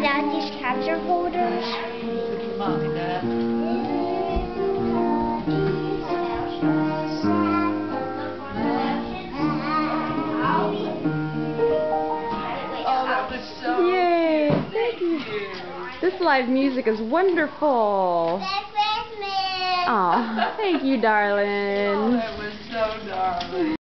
get out these capture holders? Mommy, Dad. Oh, that was so Yay! cute. Thank you. Thank you. This live music is wonderful. Merry Christmas! Aw, thank you, darling. Oh, that was so darling.